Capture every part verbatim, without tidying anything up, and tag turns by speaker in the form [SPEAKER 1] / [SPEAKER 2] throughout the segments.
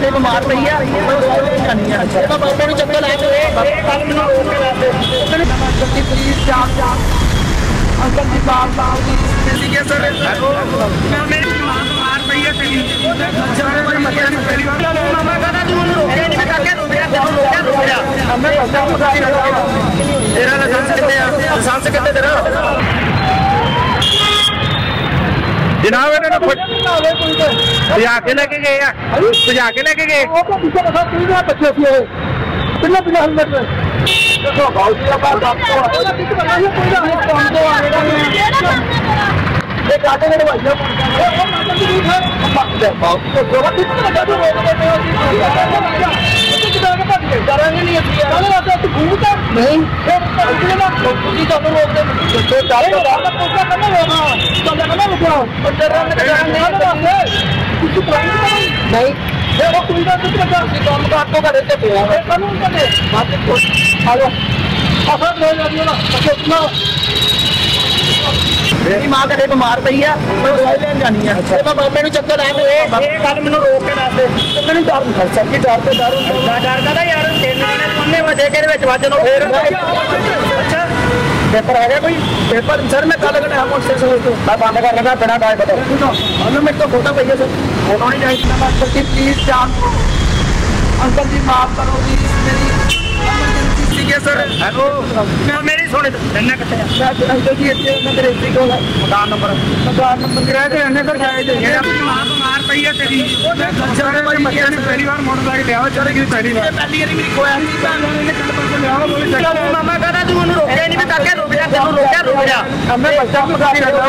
[SPEAKER 1] कदे बीमार पई है तो बाबे नूं चक्कर ला के कल मैनूं रोक के लाते अंकल जी प्लीज जान जान अंकल जी बाप बाप जी जल्दी के सर हेलो मेरी मां बीमार पई है तेरी चले भाई मत पहली बार मामा कहता तू उन्हें रोके नहीं काके रोके रोके रोके हमें पता मुझे तेरा लाइसेंस कितने है लाइसेंस कितने तेरा जनाब इन्होंने भजा के लेके गए भजा के लेके गए बच्चे पिछले पिछले हेलमेट में देखो भाव जी काटे मेरे भैया करेंगे नहीं नहीं मेरी मां कदे बीमार पई है मैं दवाई लेन जानी है ते मैं बाबे नूं चक्कर ला के कल मैनूं रोक के लाते ते मैनूं डर नहीं सर की डर ते डर डर कदा यार तीन जने सोने वजे के विच वजन फिर अच्छा पेपर आ गया कोई पेपर सर मैं कल गया मोटरसाइकिल से मैं बंद कर लगा बिना डाय पता हमने मेरे को फोटो पई है सर फोटो नहीं चाहिए अंकल जी प्लीज जान अंकल जी माफ करो जी मेरी सर हेलो मेरी सुने इन्ने किथे अंकल जी इतने मेरे रजिस्ट्री को मकान नंबर मकान नंबर किराए ते इन्ने कर जाए ते जेड़ा मां बीमार पई है तेरी चले भाई मत पहली बार मोटरसाइकिल ले आओ चले की पहली बार पहली बार मेरी खोया ने कल पर ले आओ बोले चलो मामा कहता तू उन्हें रोके नहीं काके रोक जा तेनू रोक रोक जा हमें बच्चा मकान करदा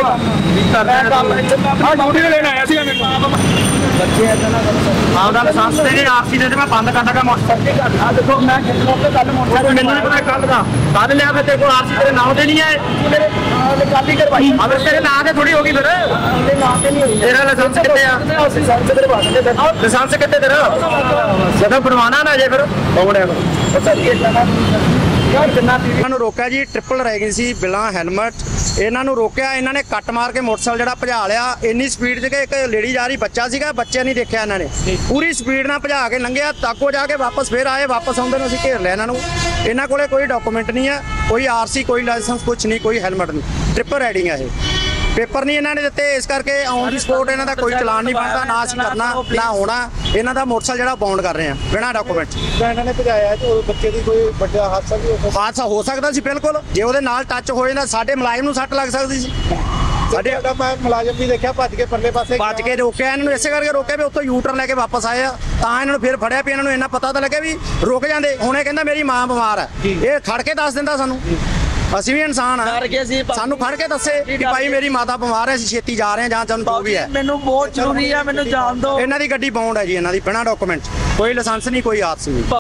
[SPEAKER 1] हां ड्यूटी लेने आया सी मैं बच्चे ऐसा ना करो हां दा लाइसेंस दे आरसी दे मैं बंद कर दूंगा मोटरसाइकिल आ देखो मैं कल मोटरसाइकिल मैंने नहीं पता कल का कल लिया फिर तेरे को आरसी तेरे नाम ते नहीं है मेरे कल ही करवाई अगर तेरे नाम ते थोड़ी होगी फिर मेरे नाम ते नहीं होगी तेरा लाइसेंस कितने है लाइसेंस तेरे पास है लाइसेंस कितने तेरा जब बनवाना ना जे फिर बोड़े को सर ये इन्होंने रोकया जी ट्रिपल रैगिंग सी बिना हेलमेट इन्होंने रोकया इन्होंने कट मार के मोटरसाइकिल जो भजा लिया इन्नी स्पीड से एक लेडी जा रही बच्चा सीगा बच्चे नहीं देखा इन्होंने पूरी स्पीड ना भजा के लंघिया ताको जाके वापस फिर आए वापस आते हैं घेर लिया इन्हों इन्हों को कोई डॉकूमेंट नहीं है कोई आरसी कोई लाइसेंस कुछ नहीं कोई हेलमेट नहीं ट्रिपल राइडिंग है ये पेपर नहीं इन्होंने दिते इस करके ऑन दी स्पॉट इन्हों का कोई चलान नहीं बनता ना असीं करना ना होना इन्हों का मोटरसाइकिल जो बाउंड कर रहे हैं बिना डॉकूमेंट
[SPEAKER 2] इन्होंने भजाया तो बच्चे की कोई बड़ा हादसा भी हो
[SPEAKER 1] हादसा हो सकता सी बिल्कुल जे वो नाल टच हो जाता साडे मुलाजिम नूं सट लग सकती सी
[SPEAKER 2] साडे मैं मुलाजिम भी देखा भज के परले पासे
[SPEAKER 1] भज के रोकया इन्होंने इस करके रोके भी उत्तों यू टर्न लेके वापस आए तां इन्होंने फिर फड़िया भी इन्होंने इन्ना पता तो लगे भी रुक जाते हुण इह कहंदा मेरी मां बीमार है ये खड़ के दस दिंदा सानूं ਅਸੀਂ ਵੀ ਇਨਸਾਨ ਆ ਸਾਨੂੰ ਫੜ ਕੇ ਦੱਸੇ ਕਿ ਭਾਈ ਮੇਰੀ ਮਾਤਾ ਬਿਮਾਰ ਹੈ ਅਸੀਂ ਛੇਤੀ ਜਾ ਰਹੇ ਹਾਂ ਜਾਂ ਤੁਹਾਨੂੰ ਜੋ ਵੀ ਹੈ
[SPEAKER 3] ਮੈਨੂੰ ਬਹੁਤ ਜ਼ਰੂਰੀ ਹੈ ਮੈਨੂੰ ਜਾਣ ਦਿਓ
[SPEAKER 1] ਇਹਨਾਂ ਦੀ ਗੱਡੀ ਬਾਉਂਡ ਹੈ ਜੀ ਇਹਨਾਂ ਦੀ ਬਿਨਾਂ ਡਾਕੂਮੈਂਟ ਕੋਈ ਲਾਇਸੈਂਸ ਨਹੀਂ ਕੋਈ ਆਰਸੀ ਨਹੀਂ